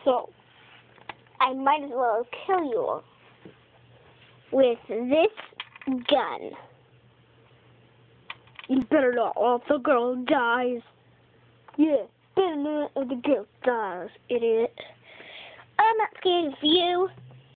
So, I might as well kill you all with this gun. You better not let the girl dies. Yeah, better not let the girl dies, idiot. I'm not scared of you.